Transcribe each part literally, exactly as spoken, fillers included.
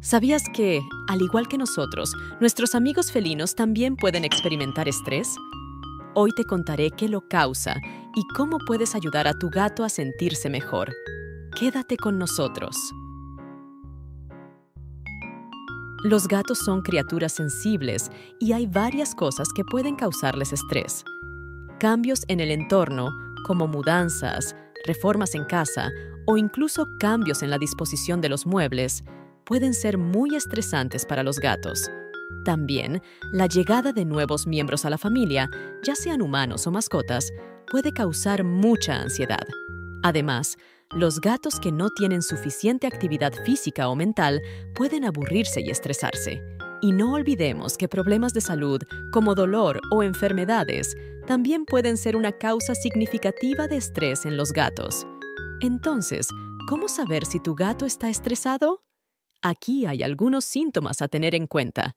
¿Sabías que, al igual que nosotros, nuestros amigos felinos también pueden experimentar estrés? Hoy te contaré qué lo causa y cómo puedes ayudar a tu gato a sentirse mejor. Quédate con nosotros. Los gatos son criaturas sensibles y hay varias cosas que pueden causarles estrés. Cambios en el entorno, como mudanzas, reformas en casa o incluso cambios en la disposición de los muebles, pueden ser muy estresantes para los gatos. También, la llegada de nuevos miembros a la familia, ya sean humanos o mascotas, puede causar mucha ansiedad. Además, los gatos que no tienen suficiente actividad física o mental pueden aburrirse y estresarse. Y no olvidemos que problemas de salud, como dolor o enfermedades, también pueden ser una causa significativa de estrés en los gatos. Entonces, ¿cómo saber si tu gato está estresado? Aquí hay algunos síntomas a tener en cuenta.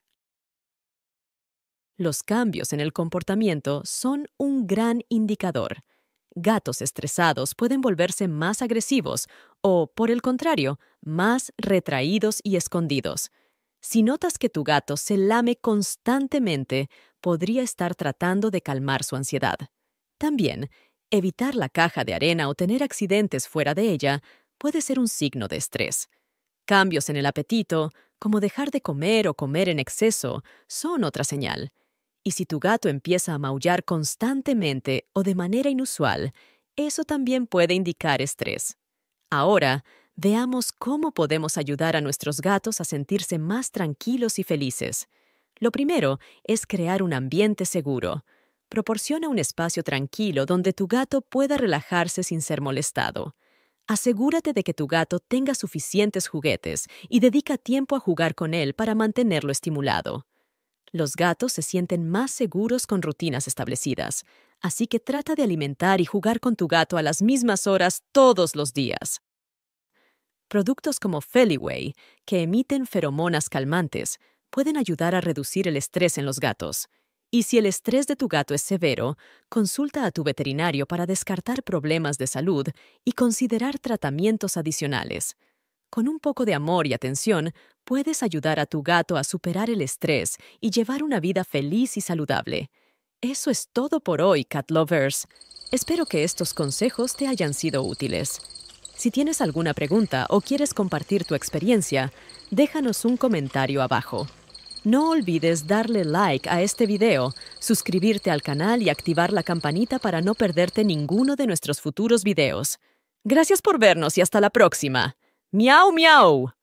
Los cambios en el comportamiento son un gran indicador. Gatos estresados pueden volverse más agresivos o, por el contrario, más retraídos y escondidos. Si notas que tu gato se lame constantemente, podría estar tratando de calmar su ansiedad. También, evitar la caja de arena o tener accidentes fuera de ella puede ser un signo de estrés. Cambios en el apetito, como dejar de comer o comer en exceso, son otra señal. Y si tu gato empieza a maullar constantemente o de manera inusual, eso también puede indicar estrés. Ahora, veamos cómo podemos ayudar a nuestros gatos a sentirse más tranquilos y felices. Lo primero es crear un ambiente seguro. Proporciona un espacio tranquilo donde tu gato pueda relajarse sin ser molestado. Asegúrate de que tu gato tenga suficientes juguetes y dedica tiempo a jugar con él para mantenerlo estimulado. Los gatos se sienten más seguros con rutinas establecidas, así que trata de alimentar y jugar con tu gato a las mismas horas todos los días. Productos como Feliway, que emiten feromonas calmantes, pueden ayudar a reducir el estrés en los gatos. Y si el estrés de tu gato es severo, consulta a tu veterinario para descartar problemas de salud y considerar tratamientos adicionales. Con un poco de amor y atención, puedes ayudar a tu gato a superar el estrés y llevar una vida feliz y saludable. Eso es todo por hoy, Cat Lovers. Espero que estos consejos te hayan sido útiles. Si tienes alguna pregunta o quieres compartir tu experiencia, déjanos un comentario abajo. No olvides darle like a este video, suscribirte al canal y activar la campanita para no perderte ninguno de nuestros futuros videos. Gracias por vernos y hasta la próxima. ¡Miau, miau!